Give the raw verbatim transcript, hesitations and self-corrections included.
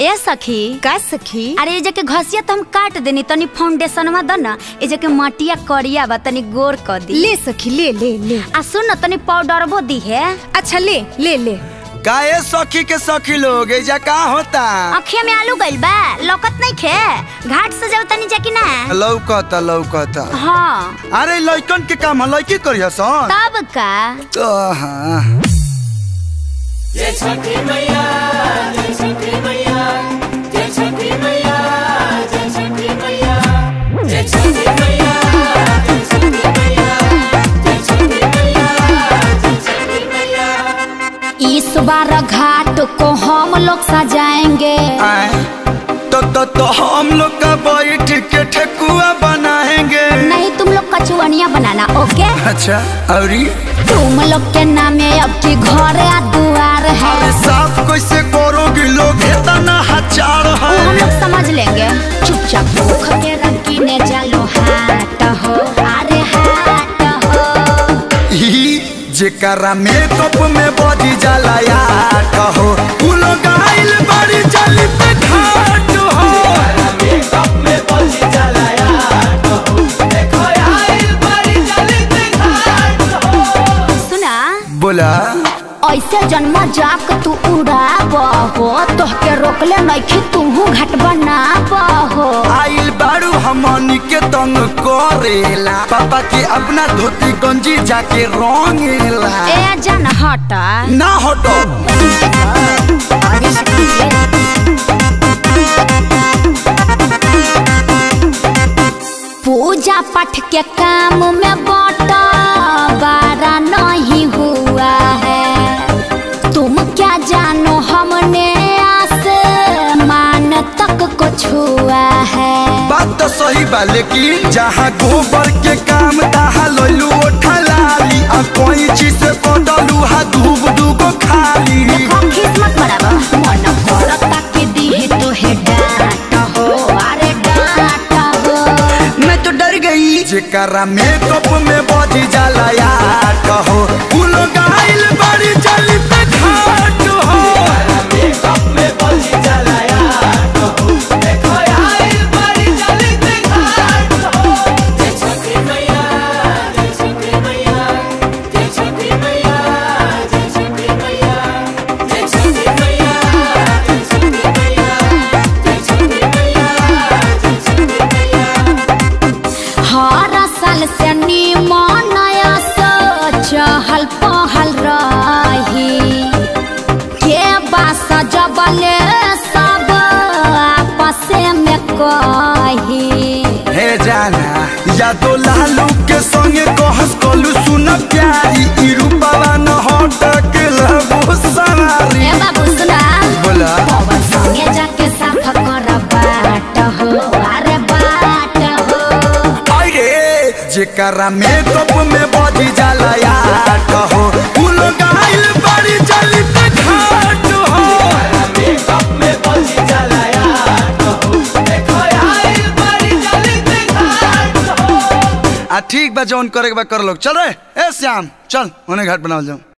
ए सखी का सखी? अरे जके घसिया तो हम काट देनी तनी फाउंडेशन में द ना ए जके मटिया करिया बा तनी गोर कर दी। ले सखी ले ले ले। आ सुन न तनी पाउडर बो दी है। अच्छा ले ले ले। काहे सखी के सखी लोग एजा का होता? अखिया में आलू गइल बा लौकत नहीं खे घाट से जाओ तनी जाकी ना लौकता लौकता। हाँ अरे लइकन के काम लइकी करिया सन तब का तो हाँ। जय छठी मैया जय छठी मैया जय छठी मैया जय छठी मैया जय छठी मैया जय छठी मैया जय छठी मैया जय छठी मैया। इस बार घाट को हम लोग सजाएंगे तो तो तो हम लोग का बैठ के ठेकुआ बनाएंगे। नहीं तुम लोग कचुवनिया बनाना ओके। अच्छा अरे तुम लोग के नामे अब की घर या दुआर है। अरे साफ कैसे करोगी लोग इतना हजार वो है। हम लोग समझ लेंगे चुपचाप भूख के रखी ने चलो हाट हो अरे हाट हो। ही जेकरा मेकअप में बॉडी जाला यार कहो उ लोग आइल बड़ी जली पे घाट हो। मेकअप में बॉडी जाला यार कहो देखो आइल बड़ी जली पे घाट हो। सुना बोला ऐसे जन्म जाक तू उड़ाब हो तोहके रोकले नइखे तूहू घाट बनाब हो। आइल बारू हमनी के तंग करेला पापा के अपना धोती गंजी जाके रंगेला। ए जन हटा ना हटो पूजा पाठ के काम में बाटा बारा नहीं हुआ है। तुम क्या जानो हमने आसमान तक को छुआ है। बात तो सही बा लेकिन जहाँ गोबर के काम तहाँ लइलू ठलाली आ कोई चीज से पडलू हा धूप दूगो खाली। देखो किस्मत बराबर मन करता कि दी तो है डांट हो अरे डांट हो। मैं तो डर गई जेकरा मेकअप में बॉडी जाला यार कहो उ लोग आइल बड़ी जली पे घाट हो। मेकअप में बॉडी जाला यार कहो देखो आइल बड़ी जली पे घाट हो। जय छठी मैया जय छठी मैया जय छठी मैया जय छठी मैया जय छठी मैया जय छठी मैया जय छठी मैया जय छठी मैया। हर साल से निमन चहल पहल रही के बास जबले सब आपस में कही। हे जाना या तो लालू के संगे कहस कलू सुन प्यारी ई रूपावा न हट के लबो सवारी। ए बाबू सुना बोला पवन संगे जाके साफ कर बाट हो अरे बाट हो। अरे जेकरा मेकअप में बॉडी जाला यार कहो उ लोग आइल बड़ी जली पे घाट हो। मेकअप में बॉडी जाला यार कहो देखो आइल बड़ी जली पे घाट हो। आ ठीक बा जौन करे के बा कर लोग चल रे ए श्याम चल उन्हें घाट बनावल जाऊं।